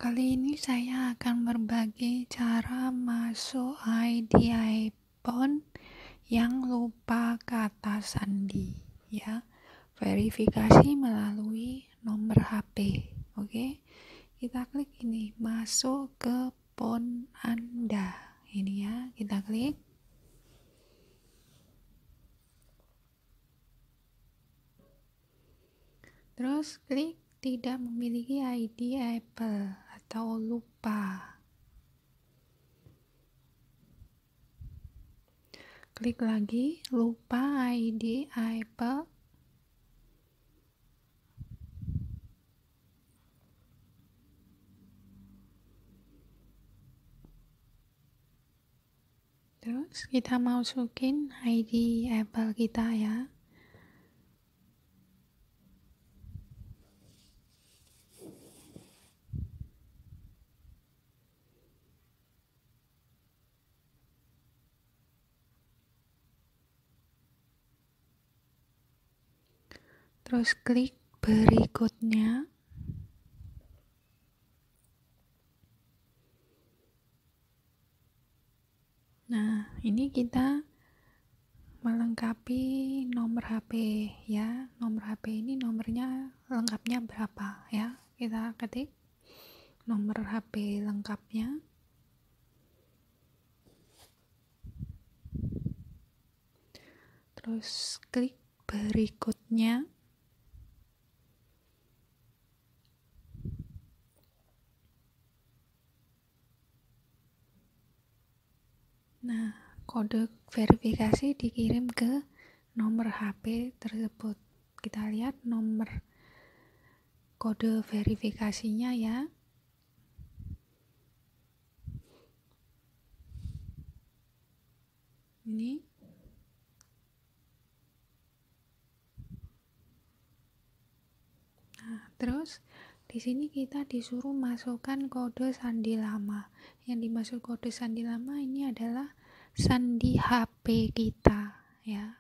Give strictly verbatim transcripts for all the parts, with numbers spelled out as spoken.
Kali ini saya akan berbagi cara masuk I D iPhone yang lupa kata sandi, ya. Verifikasi melalui nomor H P. Oke. Kita klik ini, masuk ke phone Anda. Ini ya, kita klik. Terus klik tidak memiliki I D Apple atau lupa. Klik lagi, lupa I D Apple. Terus kita masukin I D Apple kita ya. Terus klik berikutnya. Nah, ini kita melengkapi nomor H P ya. Nomor H P ini nomornya lengkapnya berapa ya? Kita ketik nomor H P lengkapnya. Terus klik berikutnya. Nah, kode verifikasi dikirim ke nomor H P tersebut. Kita lihat nomor kode verifikasinya ya. Ini. Nah, terus di sini kita disuruh masukkan kode sandi lama. Yang dimaksud kode sandi lama ini adalah sandi H P kita ya.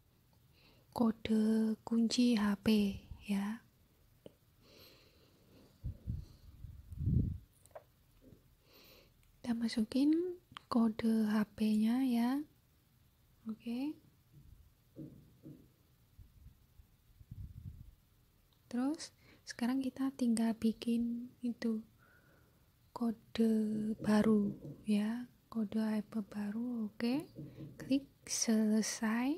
Kode kunci H P ya. Kita masukin kode H P-nya ya. Oke. Terus sekarang kita tinggal bikin itu kode baru ya, kode Apple baru. Oke, klik selesai.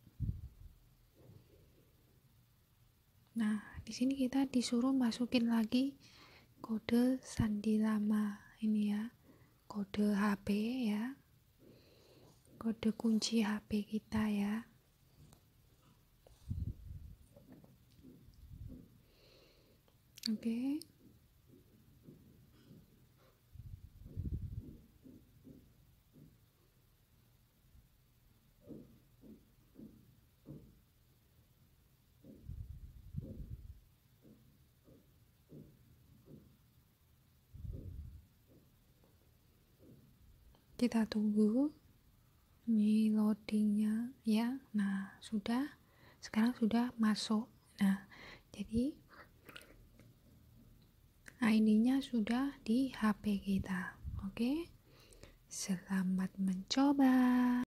Nah, di sini kita disuruh masukin lagi kode sandi lama ini ya, kode H P ya, kode kunci H P kita ya. Oke. Kita tunggu ini loadingnya ya. Nah, sudah, sekarang sudah masuk. Nah, jadi I D-nya sudah di H P kita. Oke, selamat mencoba.